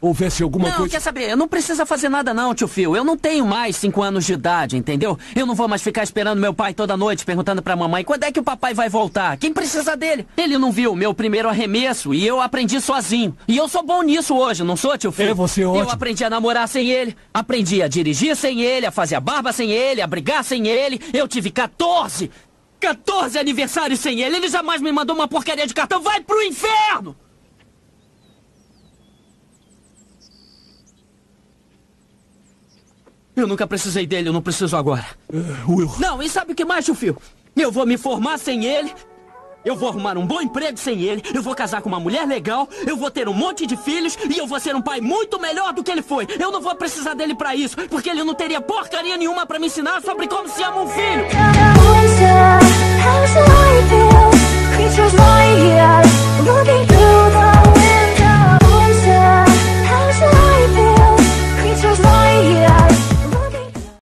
houvesse alguma Não, coisa... quer saber? Não precisa fazer nada não, tio Phil. Eu não tenho mais 5 anos de idade, entendeu? Eu não vou mais ficar esperando meu pai toda noite, perguntando pra mamãe quando é que o papai vai voltar. Quem precisa dele? Ele não viu meu primeiro arremesso e eu aprendi sozinho. E eu sou bom nisso hoje, não sou, tio Phil? É, você é ótimo. Eu aprendi a namorar sem ele, aprendi a dirigir sem ele, a fazer a barba sem ele, a brigar sem ele. Eu tive 14 aniversários sem ele. Ele jamais me mandou uma porcaria de cartão. Vai pro inferno! Eu nunca precisei dele, eu não preciso agora. Will... Não, e sabe o que mais, tio Phil? Eu vou me formar sem ele. Eu vou arrumar um bom emprego sem ele. Eu vou casar com uma mulher legal. Eu vou ter um monte de filhos. E eu vou ser um pai muito melhor do que ele foi. Eu não vou precisar dele pra isso. Porque ele não teria porcaria nenhuma pra me ensinar sobre como se ama um filho. Creatures like us, looking through